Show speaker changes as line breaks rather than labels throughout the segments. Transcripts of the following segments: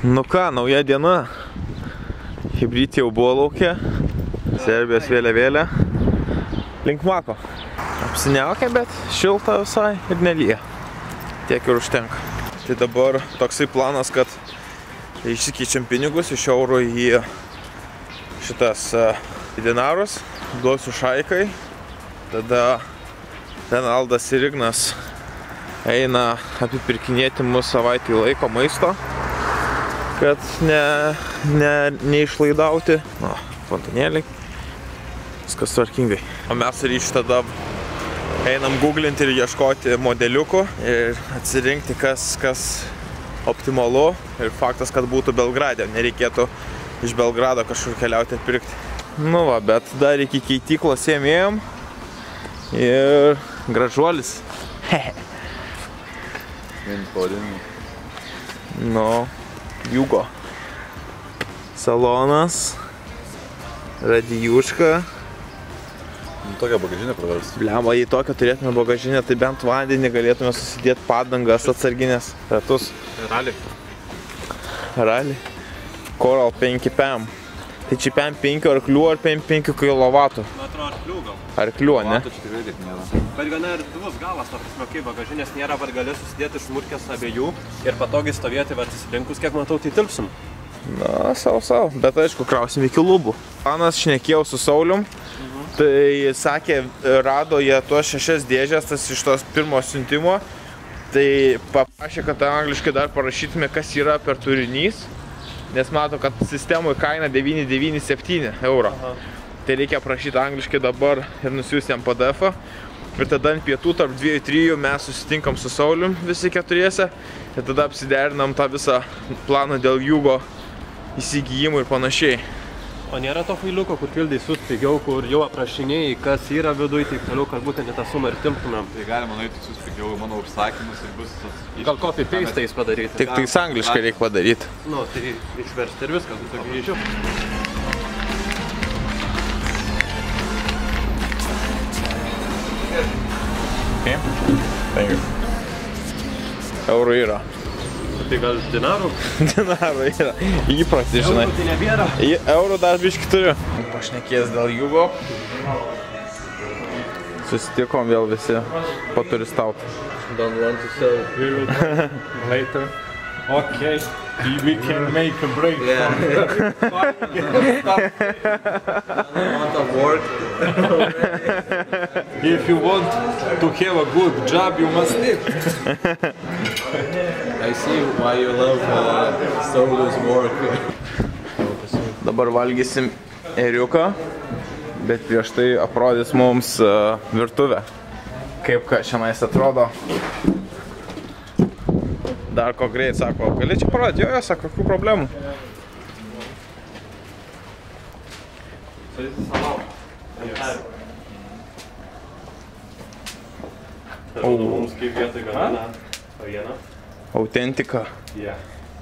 Nu ką, nauja diena. Hibrid jau buvo laukia. Serbijos vėliavėlė. Link Mako. Apsiniaukia, bet šilta visai ir nelyja. Tiek ir užtenka. Tai dabar toksai planas, kad išsikeičiam pinigus iš eurų į šitas dinarus. Duosiu Šaikai. Tada ten Aldas ir Ignas eina apipirkinėti mus savaitį laiko maisto, kad neišlaidauti. Fontanėliai. Viskas tvarkingai. O mes ryš tada einam googlinti ir ieškoti modeliukų ir atsirinkti, kas optimalu. Ir faktas, kad būtų Belgrade, nereikėtų iš Belgrado kažkur keliauti atpirkti. Nu va, bet dar iki keityklos ėmėjom. Ir gražuolis. Nu, Jugo. Salonas. Radijuška.
Tokią bagažinę praversti.
Blemba, jei tokią turėtume bagažinę, tai bent vandenį galėtume susidėti padangas atsarginės ratus. Rally. Coral 5 PM. Tai čia 5 arklių ar 5 kilovatų?
Man atrodo arklių gal.
Arklių, ne?
Čia tikrai taip nėra.
Bet gana erdvus galas, ta prasme, kai bagažinės nėra, bet gali susidėti smulkės abiejų ir patogiai stovėti, bet įsilinkus, kiek matau, tai tilpsim.
Na, savo. Bet aišku, krausim iki lubų. Panas šnekėjau su Saulium. Tai sakė, rado jie tuos 6 dėžės, tas iš tos pirmo siuntimo. Tai paprašė, kad angliškai dar parašytume, kas yra per turinys. Nes mato, kad sistemoje kaina 997 euro. Tai reikia prašyti angliškai dabar ir nusiųsti jam PDF-ą. Ir tada ant pietų tarp 2-3 mes susitinkam su Saulium visi keturiese. Ir tada apsiderinam tą visą planą dėl Jugo įsigijimų ir panašiai.
O nėra to failiuko, kur pildai suspigiau, kur jau aprašinėjai, kas yra viduj, taip toliau, kad būtent į tą sumą ir tilptumėm.
Tai galima nueiti suspigiau mano užsakymus ir bus tas...
Gal copy-paste padaryti.
Tik tais angliškai reikia padaryti.
Nu, tai išversti ir viskas, tu tokį grįžiu.
Okay. Thank you. Eurų yra.
Tai gal dinarų?
Dinarų yra. Įprasti, žinai.
Eurų tai nebėra.
Eurų dar biškį turiu. Pašnekės dėl Jugo. Susitikom vėl visi paturistauti.
Don't want to sell.
We will later. Okay, we can make a break.
Yeah.
amount of work.
If you want to have a good job, you must live.
I see why you love Saulius work.
Dabar valgysim ėriuką, bet prieš tai aprodys mums virtuvę. Kaip šiandien atrodo. Dar ko greit, sako, gali čia parodyti? Jo, sako, kokių problemų.
Mums kaip vietoj gamina avieną.
Autentika.
Yeah.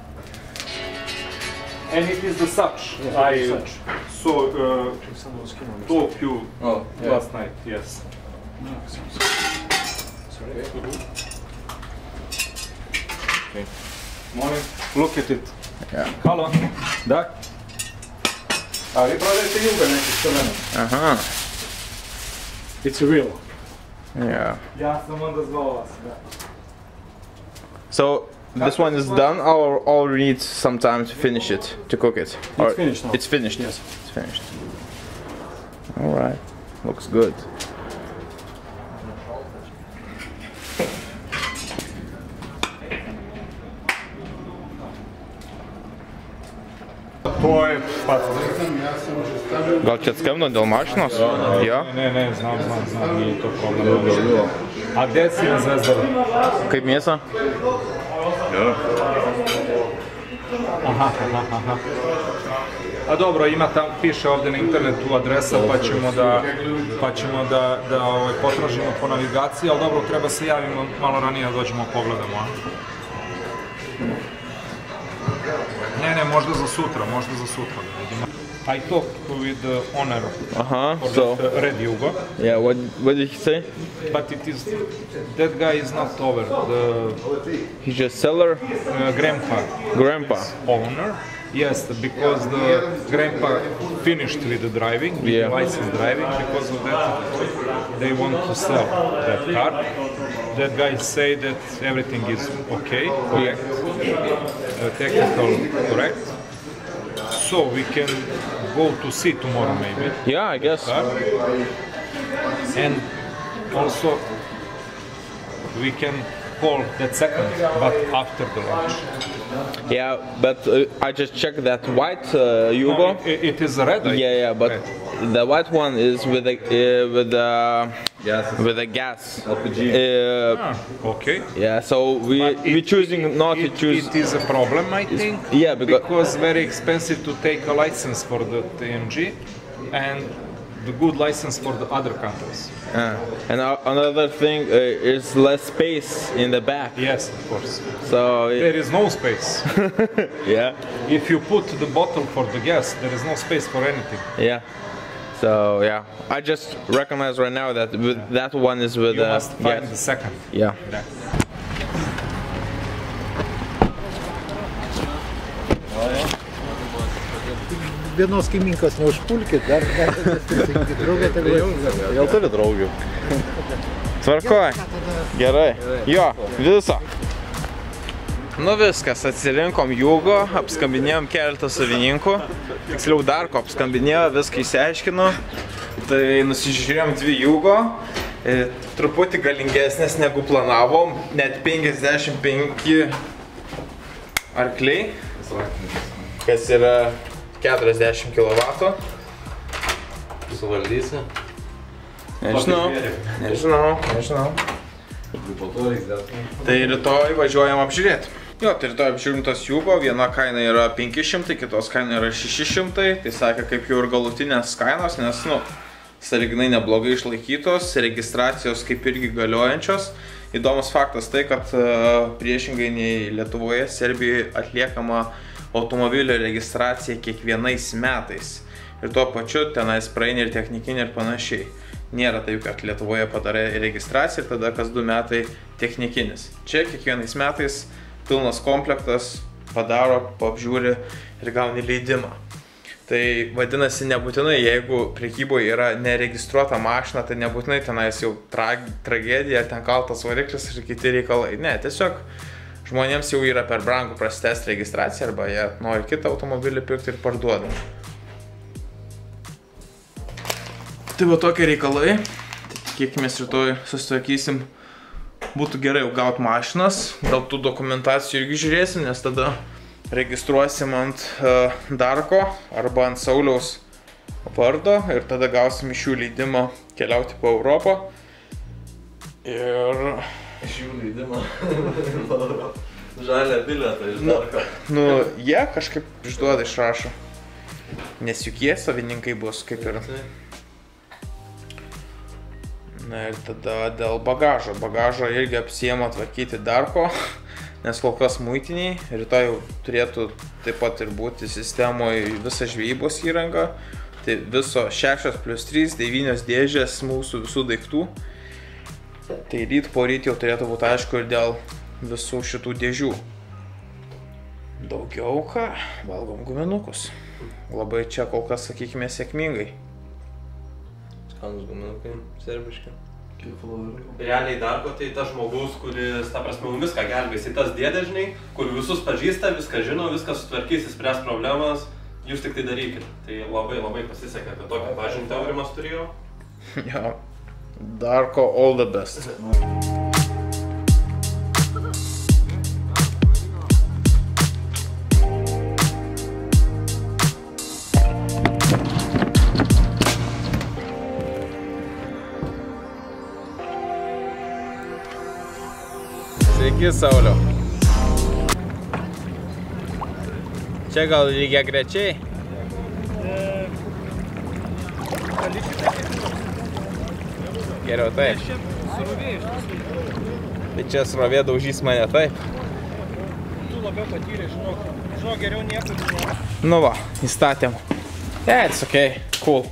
And it is the such. I told you last night, yes. Okay. Morning. Look at it.
Yeah.
Halo. Da. A vi prodajete Juga neki crveno?
Aha.
It's real.
Yeah.
Ja sam onda zvao vas, da.
So, this one is done, or all we need some time to finish it, to cook it?
It's finished now.
It's finished?
Yes.
It's finished. Alright. Looks good.
To je pats.
Gal čia atskambino dėl mašinos? Jo?
Ne, znam, nije to problem. A gdje si na Zvezdaru?
Kaip mėsa?
Aha. A dobro, ima tam, piše ovdje na internetu adresa, pa ćemo da potražimo po navigaciji, ali dobro, treba se javimo malo ranije da dođemo pogledamo, a? Ne, možda za sutra da vidimo. I talked with the owner for
So
the Red Yugo,
yeah, what did he say?
but that guy is not over.
He's just seller,
Grandpa owner. Yes, because the grandpa finished with the driving, with the license driving. Because of that, they want to sell that car. That guy say that everything is okay, correct, technical correct. So we can go to see tomorrow maybe.
Yeah, I guess.
And also we can call that second, but after the launch.
Yeah, but I just checked that white Yugo.
No, it is red.
Yeah, but
red.
the white one is with the gas.
LPG.
Okay.
Yeah, so we choosing not to choose.
It is a problem, I think.
Yeah, because
very expensive to take a license for the TMG, and the good license for the other countries.
And another thing is less space in the back.
Yes, of course.
So
There is no space.
yeah,
If you put the bottle for the gas, there is no space for anything.
yeah. So yeah, I just recognize right now that that one is with
You must find
gas.
the second.
Yeah.
Yeah.
Vienos kaimynkas neužpulkit, dar sakyti, draugė tegul.
Gal turi draugių?
Tvarkoj. Gerai. Jo, viso. Nu viskas, atsirinkom Yugo, apskambinėjom keletą savininkų. Tiksliau Darko apskambinėjo, viską išsiaiškinu. Tai nusižiūrėjom 2 Yugo. Truputį galingesnės negu planavom. Net 55 arkliai. Kas yra 40 kW.
Suvaldysi?
Nežinau. Tai rytoj važiuojam apžiūrėti. Jo, tai rytoj apžiūrim tas Yugo, viena kaina yra 500, kitos kaina yra 600. Tai sakė, kaip jau ir galutinės kainos, nes, sąlyginai neblogai išlaikytos, registracijos kaip irgi galiojančios. Įdomus faktas tai, kad priešingai nei Lietuvoje, Serbijoje atliekama automobilio registracija kiekvienais metais. Ir tuo pačiu tenais praeina ir technikinė ir panašiai. Nėra taip, kad Lietuvoje padarai registraciją ir tada kas 2 metai technikinis. Čia kiekvienais metais pilnas komplektas padaro, apžiūri ir gauni leidimą. Tai vadinasi, nebūtinai, jeigu prekyboje yra neregistruota mašina, tai nebūtinai tenais jau tragedija, ten kaltas variklis ir kiti reikalai. Ne, tiesiog žmonėms jau yra per brangų prasitęsti registraciją arba jie nori kitą automobilį pirkti ir parduoda. Tai va tokie reikalai. Tai tikėkimės rytoj susitvarkysim. Būtų gerai jau gauti mašinas. Dėl tų dokumentacijų irgi žiūrėsim, nes tada registruosim ant Darko arba ant Sauliaus vardo ir tada gausim iš jų leidimą keliauti po Europą. Ir...
Iš jų leidimą. Žalią bilietą iš Darko.
Jie kažkaip išduoda, išrašo. Nes juk jie savininkai bus kaip ir. Na ir tada dėl bagažo. Bagažo irgi apsiema tvarkyti Darko, nes kol kas muitiniai. Rytoj jau turėtų taip pat ir būti sistemoje visa žvejybos įranga. Tai viso 6+3, 9 dėžės mūsų visų daiktų. Tai po ryt jau turėtų būti aišku ir dėl visų šitų dėžių. Daugiau ką, valgom guminukus. Labai čia kol kas, sakykime, sėkmingai.
Skanus guminukai, serbiški.
Realiai Darko tai tas žmogus, kuris, ta prasme, viską gelbės. Tai tas dėdė, žinai, kur visus pažįsta, viską žino, viską sutvarkys, spręs problemas, jūs tik tai darykit. Tai labai pasisekė, kad tokią pažintį Aurimas turėjo.
Jo, Darko all the best. Sveiki, Sauliau. Čia gal lygia grečiai? Geriau taip. Tai čia srovė daužys mane taip.
Tu labiau patyrė, žinok, geriau nieko žinok.
Nu va, įstatėm. Yeah, it's okay. Cool.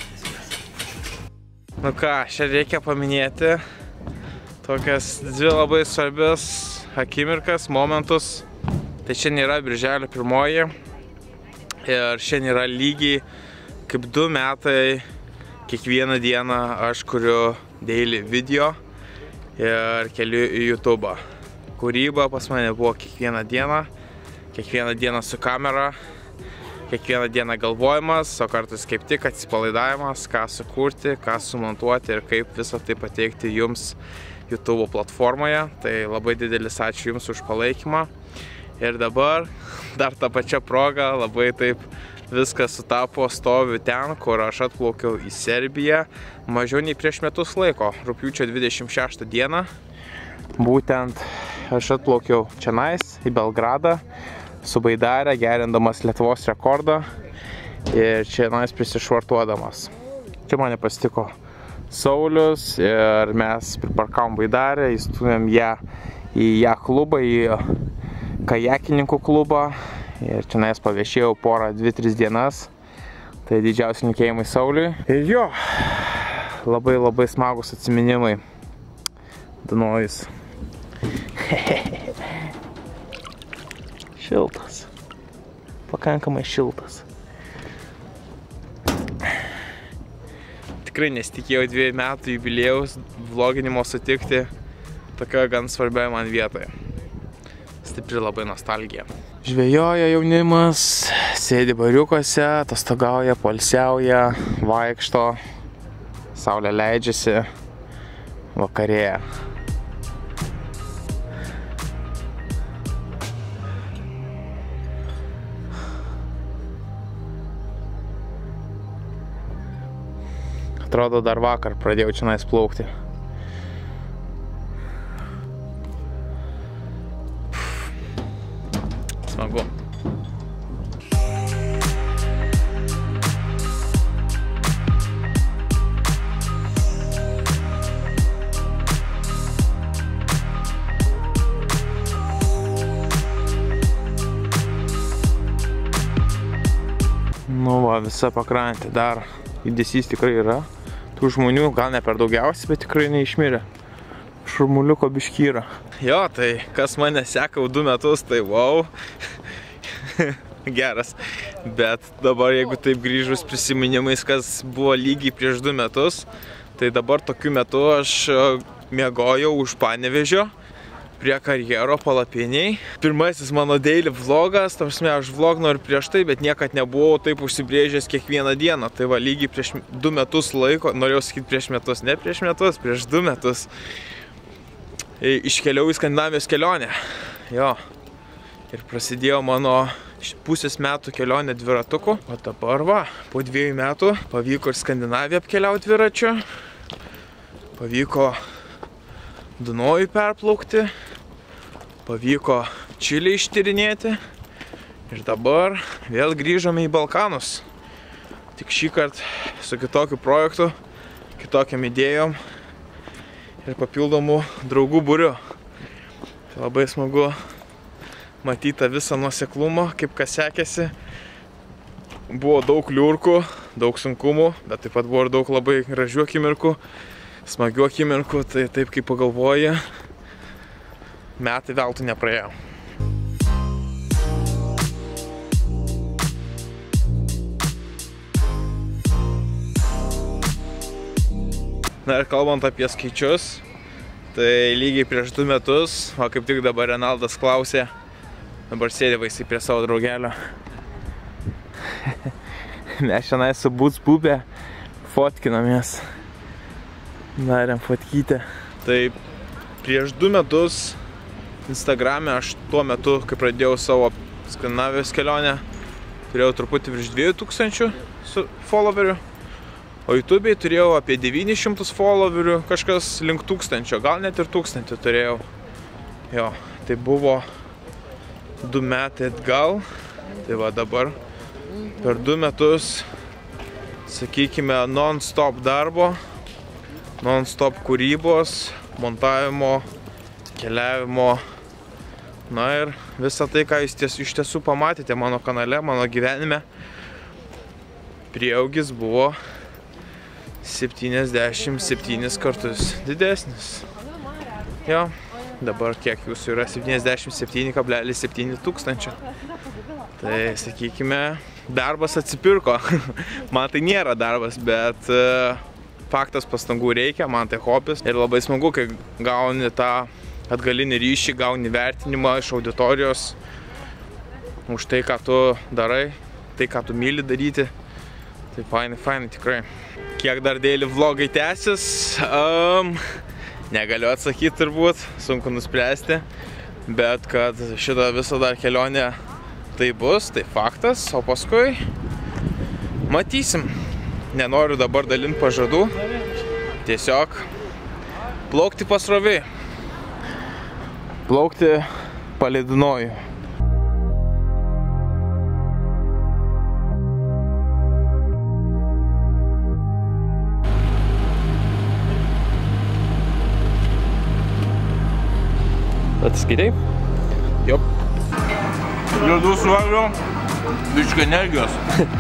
Nu ką, čia reikia paminėti tokias dvi labai svarbias akimirkas, momentus. Tai šiandien yra birželio 1 ir šiandien yra lygiai kaip 2 metai kiekvieną dieną aš kuriu daily video ir keliu į YouTube. Kūryba pas mane buvo kiekvieną dieną su kamera, kiekvieną dieną galvojimas, o kartais kaip tik atsipalaidavimas, ką sukurti, ką sumontuoti ir kaip visą tai pateikti jums YouTube platformoje. Tai labai didelis ačiū jums už palaikymą. Ir dabar, dar tą pačią progą, labai taip viskas sutapo, stoviu ten, kur aš atplaukiau į Serbiją mažiau nei prieš metus laiko, rugpjūčio 26 dieną. Būtent aš atplaukiau čionais į Belgradą su baidare, gerindamas Lietuvos rekordą ir čionais prisišvartuodamas. Čia mane pasitiko Saulius ir mes priparkavom baidarę, įstūmėm ją į klubą, į kajakininkų klubą ir čionais paviešėjau porą 2-3 dienas. Tai didžiausi linkėjimai Sauliui. Ir jo, labai smagus atsiminimai. Dunojus. Šiltas. Pakankamai šiltas. Tikrai nesitikėjau 2 metų jubiliejaus vloginimo sutikti tokioje gan svarbioje man vietoje. Stipri labai nostalgija. Žvejoja jaunimas, sėdi bariukuose, atostogauja, poilsiauja, vaikšto, saulė leidžiasi, vakarėja. Atrodo, dar vakar pradėjau čionais plaukti. Smagu. Nu va, visa pakrantė dar judesys tikrai yra. Tų žmonių gal ne per daugiausiai, bet tikrai neišmirė. Šurmuliuko biškį yra. Jo, tai kas mane seka 2 metus, tai wow. Geras. Bet dabar jeigu taip grįžus prisiminimais, kas buvo lygiai prieš 2 metus, tai dabar tokiu metu aš miegojau už Panevėžio prie karjero palapiniai. Pirmasis mano daily vlogas, ta prasme, aš vlognu ir prieš tai, bet niekad nebuvau taip užsibrėžęs kiekvieną dieną. Tai va, lygiai prieš 2 metus laiko, norėjau sakyti prieš metus, ne prieš metus, prieš 2 metus. Iškeliau į Skandinavijos kelionę. Jo. Ir prasidėjo mano pusės metų kelionė dviratuku. O dabar va, po 2 metų pavyko ir Skandinaviją apkeliauti dviračiu. Pavyko Dunojų perplaukti. Pavyko Čilę ištyrinėti. Ir dabar vėl grįžome į Balkanus. Tik šį kartą su kitokiu projektu, kitokiam idėjom ir papildomų draugų būriu. Tai labai smagu matyti visą nuoseklumą, kaip kas sekėsi. Buvo daug liurkų, daug sunkumų, bet taip pat buvo ir daug labai gražių akimirkų, smagių akimirkų, tai taip kaip pagalvoji, metai veltui nepraėjo. Na ir kalbant apie skaičius, tai lygiai prieš 2 metus, o kaip tik dabar Renaldas klausė, dabar sėdė vaisiai prie savo draugelio. Mes šiandien su Butsbubė fotkinamės, darėm fotkytę. Tai prieš 2 metus Instagrame aš tuo metu, kai pradėjau savo Skandinavijos kelionę, turėjau truputį virš 2000 followerių. O YouTube'ai turėjau apie 900 followerių, kažkas link 1000, gal net ir 1000 turėjau. Jo, tai buvo 2 metai atgal. Tai va dabar per 2 metus, sakykime, non-stop darbo, non-stop kūrybos, montavimo, keliavimo. Na ir visą tai, ką jūs iš tiesų pamatėte mano kanale, mano gyvenime. prieaugis buvo 77 kartus didesnis. Jo, dabar kiek jūsų yra 77,7 tūkstančio. Tai, sakykime, darbas atsipirko. Man tai nėra darbas, bet faktas pastangų reikia, man tai hobis. Ir labai smagu, kai gauni tą atgalinį ryšį, gauni vertinimą iš auditorijos už tai, ką tu darai, tai, ką tu myli daryti. Tai fainai, tikrai. Kiek dar daily vlogai tęsis, negaliu atsakyti turbūt, sunku nuspręsti, bet kad šitą visą dar kelionę tai bus, tai faktas, o paskui matysim. Nenoriu dabar dalinti pažadų, tiesiog plaukti pasroviai, plaukti paleidinoju. Atsiskaitai? Jop. Liūdų suvalgiau, biškai energijos.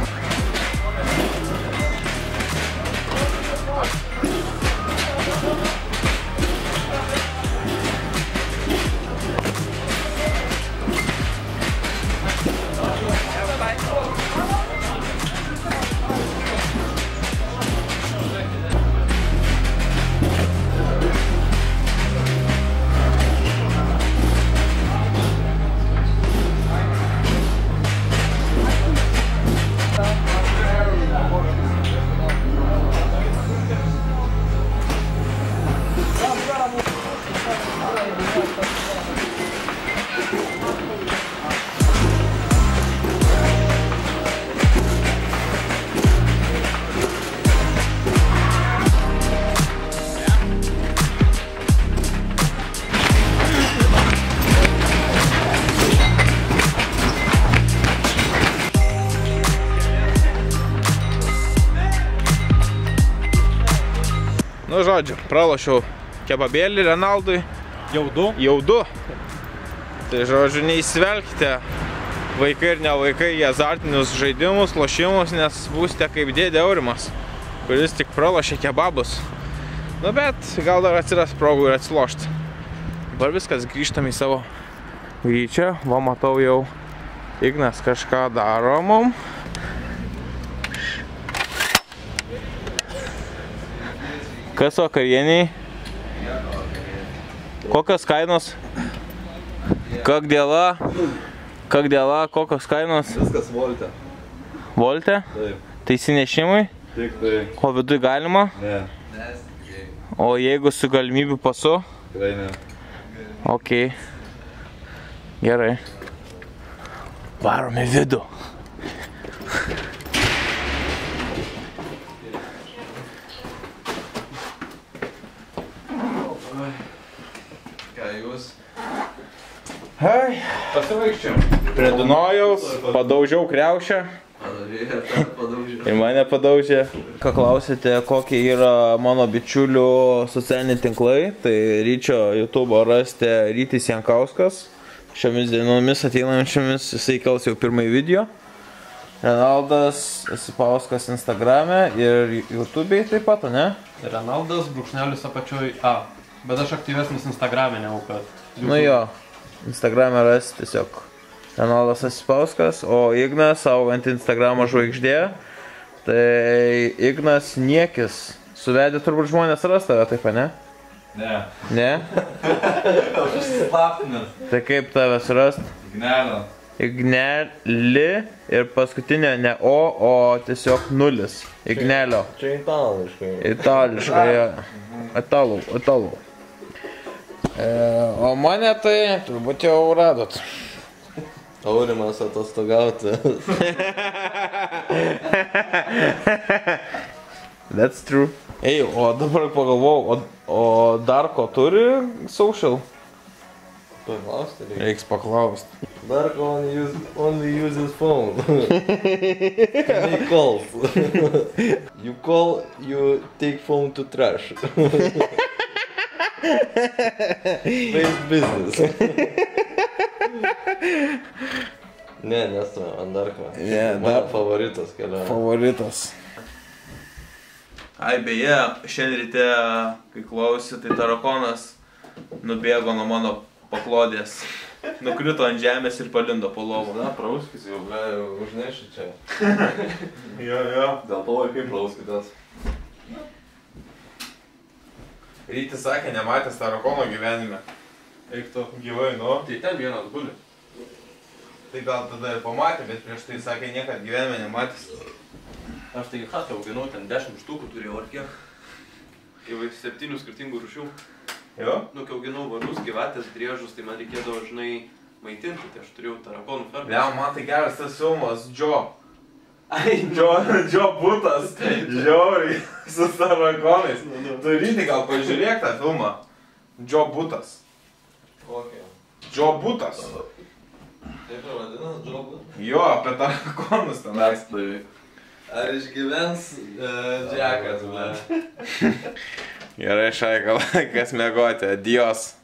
Nu, žodžiu, pralošiau kebabėlį Renaldui.
Jau du?
Tai, žodžiu, neįsivelkite vaikai ir ne vaikai į azartinius žaidimus, lošimus, nes būsite kaip dėdė Aurimas, kuris tik pralošė kebabus. Nu, bet gal dar atsiras progų ir atsilošti. Dabar viskas, grįžtam į savo gryčią. Va, matau jau Ignas kažką daro mum. Kas vakarieniai? Kokios kainos? Как dėla, kokios kainos?
Viskas volte.
Volte?
Taip.
Tai įsinešimui?
Tik tai.
O viduj galima?
Ne.
O jeigu su galimybių pasu?
Tikrai ne.
Ok. Gerai. Varom į vidų.
Ką jūs?
Hei,
Pasivaikščiam.
prie Dunojaus, padaužiau kriaušę ir mane padaužė. Ką klausėte, kokie yra mano bičiulių socialiniai tinklai, tai Ryčio YouTube'o rasite Rytis Jankauskas. Šiomis dienomis ateinančiomis jisai kels jau pirmąjį video. Renaldas Sipauskas Instagram'e ir YouTube'ai taip pat, ne?
Renaldas brūkšnelis apačioj A. Bet aš aktyvesnis Instagram'e, negu kad.
Nu jo, Instagram'e rasi tiesiog Renaldas Sipauskas, o Ignas auganti Instagramo žvaigždė. Tai Ignas Niekis. Suvedė turbūt žmonės ras tave, taip, ne?
Ne.
Ne?
Aš išsislaptinęs.
Tai kaip tave surast?
Ignelio.
Igneli ir paskutinė ne O, o tiesiog nulis. Ignelio.
Čia itališkai.
Itališkai, ja. Italų. O mane tai turbūt jau radot.
Aurimas atostogauti.
That's true. Ei, o dabar pagalvojau, o Darko turi social?
Paklausti reikia.
Reiks paklausti.
Darko only uses phone. He calls. You call, you take phone to trash. Space business. Ne, nesu, Andarko.
Ne,
Mano favoritas kelionė.
Favoritas. Ai, beje, šiandien ryte, kai klausi, tai tarakonas nubėgo nuo mano paklodės. Nukrito ant žemės ir palindo po lovą.
Na, prauskis jau, užneši čia.
Jo.
Dėl to vaikai prauskitės.
Rytis sakė, nematęs tarakono gyvenime. Eik tu gyvai, nu.
Tai ten vienas guli.
Tai gal tada ir pamatė, bet prieš tai sakė, niekad gyvenime nematęs.
Aš tai chatą auginau, ten 10 štukų turėjau ar kiek. Jau 7 skirtingų rūšių.
Jo?
Nu, kai auginau varus, gyvatės, driežus, tai man reikėdavo, žinai, maitinti, tai aš turėjau tarakonų fermą.
Ne, man tai geras tas filmas, Joe.
Ai,
Joe Butas. Žiauriai, su tarakonais. Tu Ryti gal pažiūrėk tą filmą. Joe Butas.
Kokia?
Joe Butas.
Taip ir vadinas, Džobu?
Jo, apie tarakonus tenais.
Tai. Ar išgyvens Džekas, ble?
Gerai, Šaikal, kas mėgoti, adios.